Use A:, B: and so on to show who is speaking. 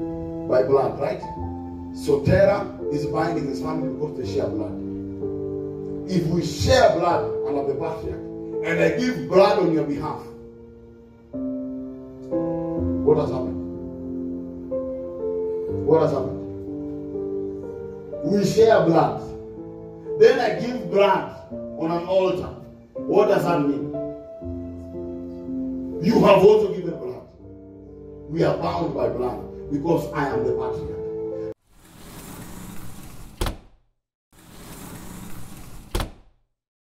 A: by blood, right? So Terah is binding his family because they share blood. If we share blood under the patriarch, and I give blood on your behalf, what has happened? What has happened? We share blood. Then I give blood on an altar. What does that mean? You have also given blood. We are bound by blood because I am the patriarch.